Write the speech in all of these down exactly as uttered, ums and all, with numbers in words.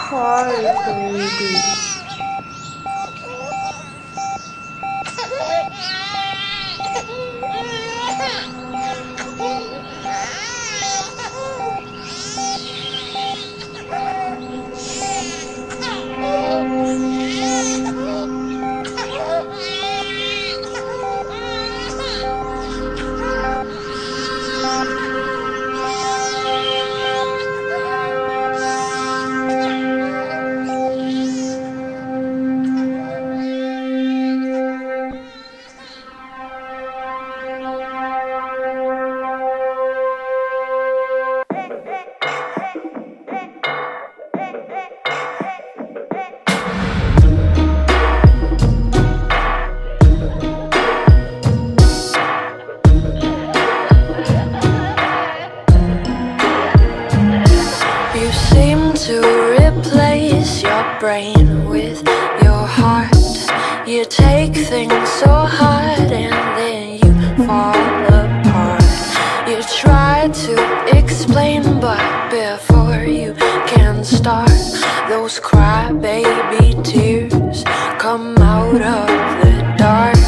Cry, baby. You seem to replace your brain with your heart. You take things so hard and then you fall apart. You try to explain, but before you can start, those crybaby tears come out of the dark.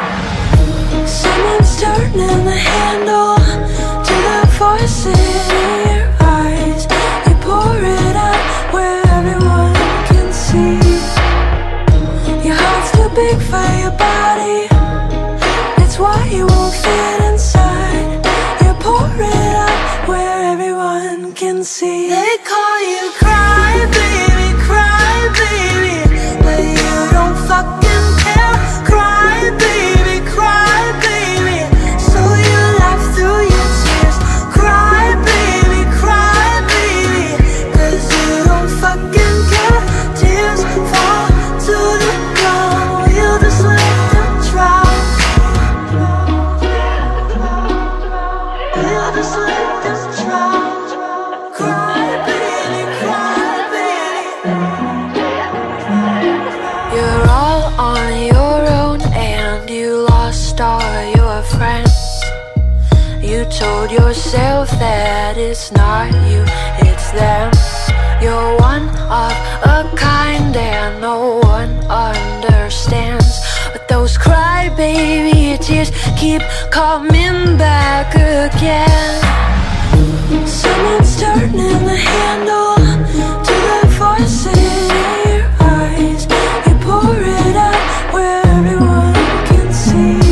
Someone's turning the handle to the faucet in your eyes. You pour it out where everyone can see. Your heart's too big for your body, it's why you won't fit inside. You pour it out where everyone can see. They call you cry baby, cry baby, but you don't fucking care. Cry baby, cry baby, so you laugh through your tears. Cry baby, cry baby, cause you don't fucking care. Tears fall to the ground, we'll just let them drown. We'll just let them drown. Cry baby, cry baby. You're all on your own and you lost all your friends. You told yourself that it's not you, it's them. You're one of a kind and no one understands. But those crybaby tears keep coming back again. Someone's turning the handle to the faucet in your eyes. You pour it out where everyone can see.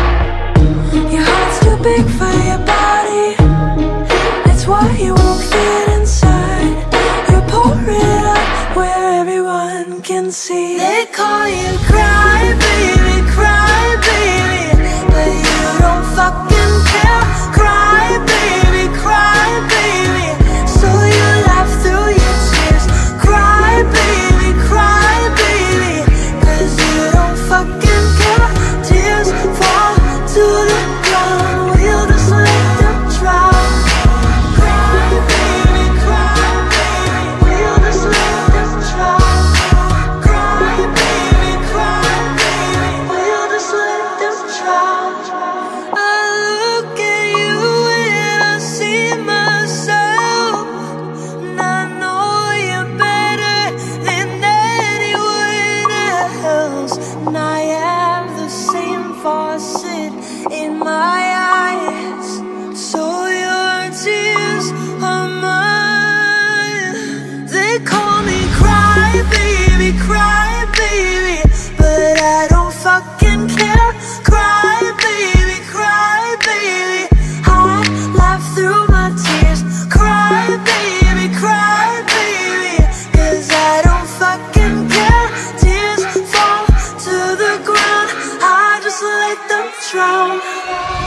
Your heart's too big for your body, it's why you won't fit inside. You pour it out where everyone can see. They call you cry baby, cry baby, but you don't fucking care. Cry baby, cry baby, so you laugh through your tears. Cry baby, cry baby, cause you don't fucking care. Tears fall to the ground, we'll just let them drown. Cry baby, cry baby, we'll just let them drown. Cry baby, cry baby, we'll just let them drown. I look at you and I see myself, and I know you're better than anyone else. And I have the same faucet in my eyes, so your tears are mine. They call me cry baby, cry baby, but I don't fucking care. Cry baby, cry baby, I laugh through my tears. Cry baby, cry baby, cause I don't fucking care. Tears fall to the ground, I just let them drown.